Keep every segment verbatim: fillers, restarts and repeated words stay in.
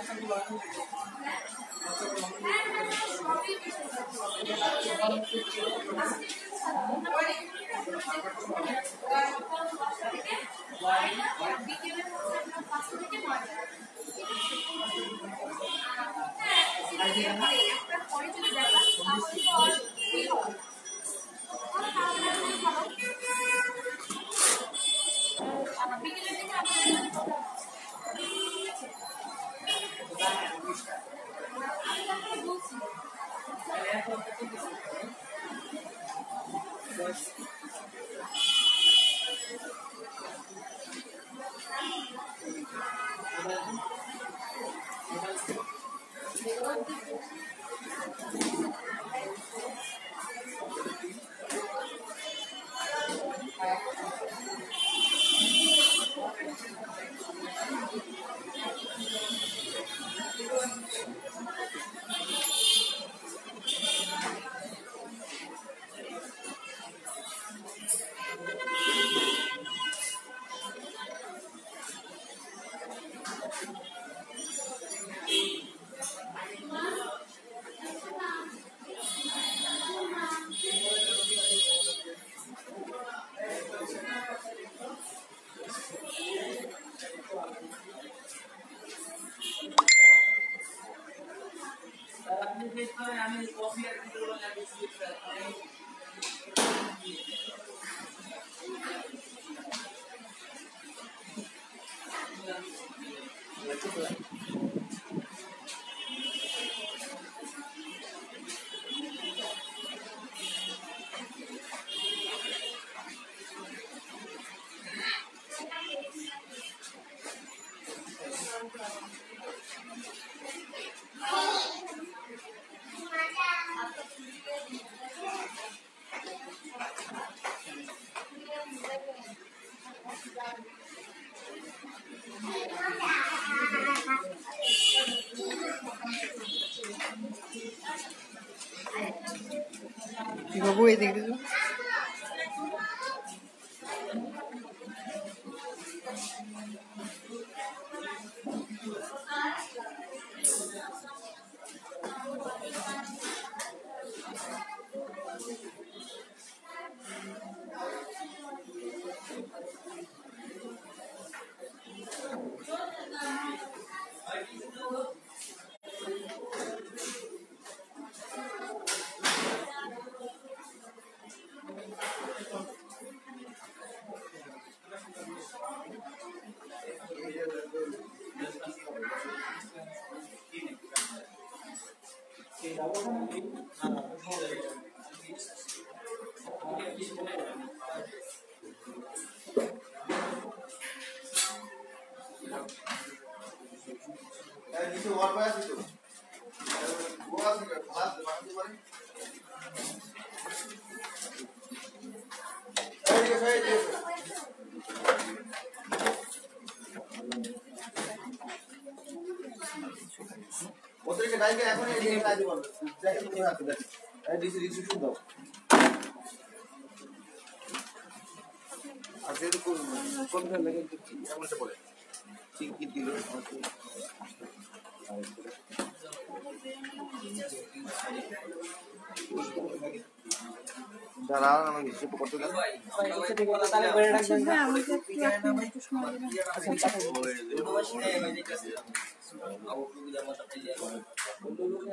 বাবু এই দেখতে ওদেরকে ডাইকে এখন এই দিকে কাজ বল যাই তুমি হাতে দাও এই ডিসি রিসিপশন দাও আর যেহেতু কোন কোন লাগে এমনটা বলে ঠিক কি দিল দাঁড়া আমি হিসাব করতে দাও তাহলে বলে রাখবেন না আমাকে একটু সময় দিন আচ্ছা কথা বলে দুটো মাসে ভাই দেখতেছি আবু সুবিধা মত পেয়ে বন্ধু লোকে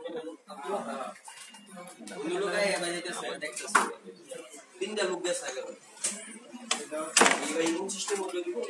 বন্ধু লোকে ভাই দেখতেছি দেখতেছি তিনটা লোক গেছে আগে এই ভাই কোন সিস্টেম মধ্যে দিব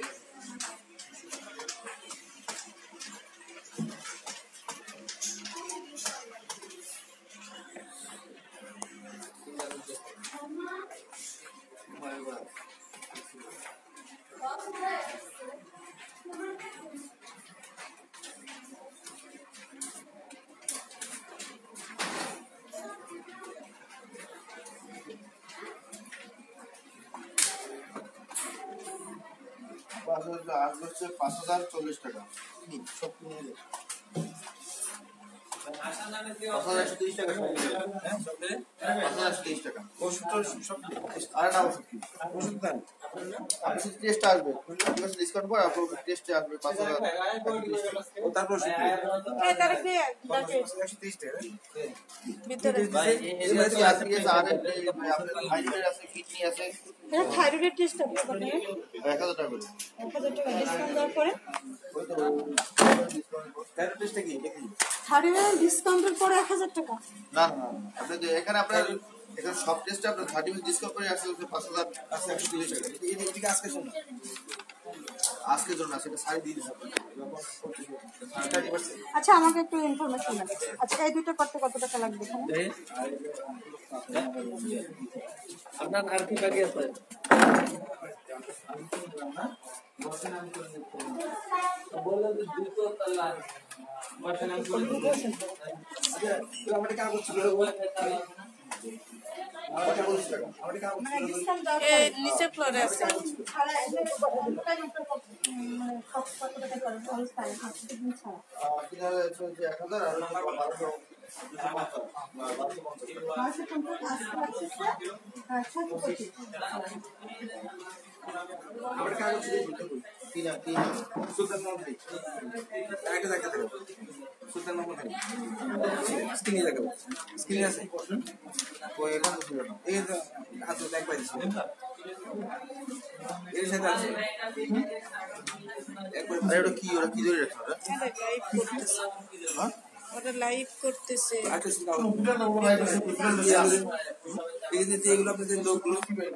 পাঁচ হাজার চল্লিশ টাকা সব কিনে পাঁচ হাজার একশো তিরিশ টাকা হ্যাঁ পাঁচ হাজার একশো তিরিশ টাকা ওষুধ সব আর না ওষুধ কি ওষুধ দেন আপনি টেস্ট আসবে ঠিক আছে ডিসকাউন্ট পর আপনার টেস্টে আসবে পাঁচ হাজার ও তারপর ওষুধ এই তারিখে একশো তিরিশ টাকা ভিতরে এমএসি আছে আর আপনার হাইড্রোজেন আছে কিডনি আছে এটা থাইরয়েড টেস্ট হবে কত এক হাজার টাকা করে এক হাজার টাকা ডিসকাউন্ট দেওয়ার পরে থাইরয়েড টেস্টটা কি দেখি থাইরয়েড ডিসকাউন্টের পরে এক হাজার টাকা না না আপনি যে এখানে আপনার এখানে সব টেস্টে আপনার থার্টি পার্সেন্ট ডিসকাউন্ট করে আসলে পাঁচ হাজার আছে একশো তিরিশ টাকা এদিকে আজকে শুনুন আজকের জন্য সেটা সাড়ে দিয়ে দিচ্ছে আচ্ছা আমাকে একটু ইনফরমেশন দেন আচ্ছা এই দুটো করতে কত টাকা লাগবে এখানে আপনার আর কি বাকি আছে বলে দুটো তালা বসালাম করে আমাদের কাগজ ছিল আমাদের কাগজ ছিল আমাদের কাগজ মানে ডিসকাউন্ট দেওয়ার পরে নিচে ফ্লোরে আছে ছাড়া এখানে কত কত টাকা করে ফল ছাড়া হাতে দিন ছাড়া কিনারে হচ্ছে এক হাজার আর বারোশো বারোশো পঞ্চাশ আশি আছে ছশো পঁচিশ আমাদের কাগজ ছিল তিন তিন সুলতান মোহাম্মদ একটা জায়গা থেকে সুলতান মোহাম্মদ স্ক্রিনে জায়গা স্ক্রিনে আছে ও এখন ছিল না এই তো হাতে একবার ছিল এর সাথে আছে একবার আরে ওটা কি ওরা কি ধরে রাখছে ওরা লাইভ করতেছে হ্যাঁ ওটা লাইভ করতেছে আচ্ছা সেটা এই যে এগুলো আপনাদের লোকগুলো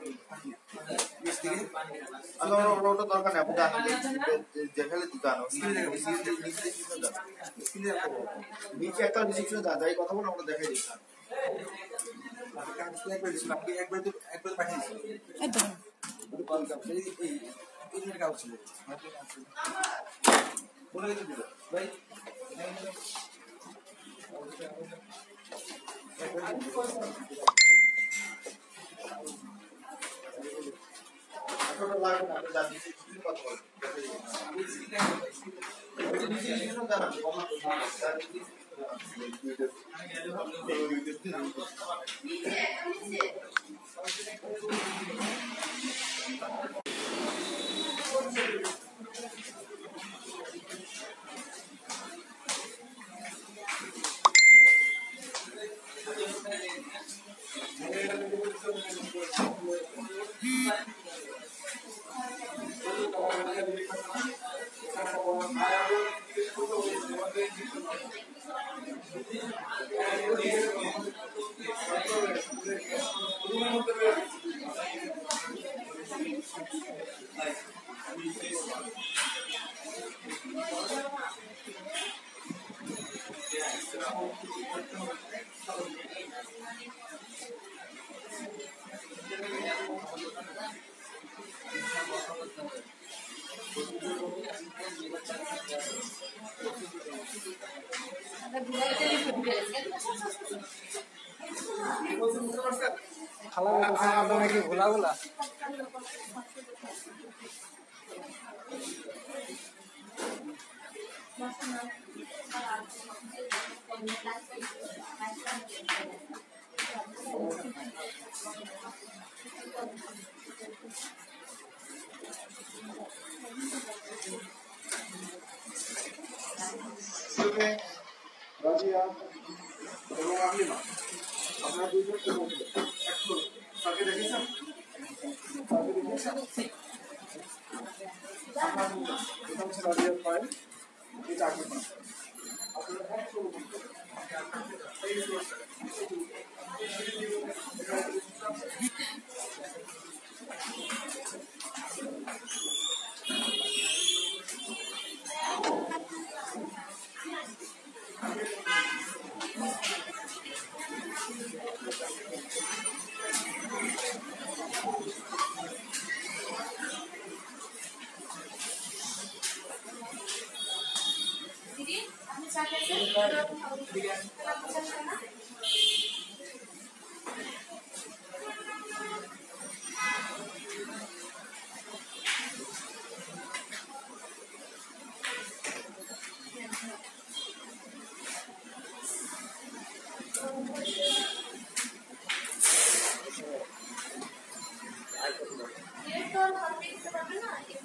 আচ্ছা ওটা দরকার নেই আপনি জানেন দেখালে দিতে আনো নিচে একটা ডিসক্রিপশন দেওয়া যায় কথা বলে আমরা দেখাই দিই আপনি একবার তো একবার পাঠিয়ে একদম এই কাগজ ছিল বলে দিতে ভাই আসলে লাগে না আপনি জানেন কি কথা বলেন খালা বলছে নাকি ভোলা ভোলা রাজিয়া এবং আমিমা আপনারা দুইজন তাকে দেখেছেন তাকে দেখেছেন আপনার এটা হচ্ছে রাজিয়ার ফাইল এটা আকিমা আপনারা এক শুরু করতে করতে পারবে না